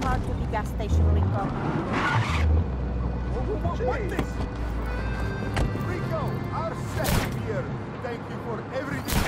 car to the gas station, Rico. What this? Rico, our chef here. Thank you for everything.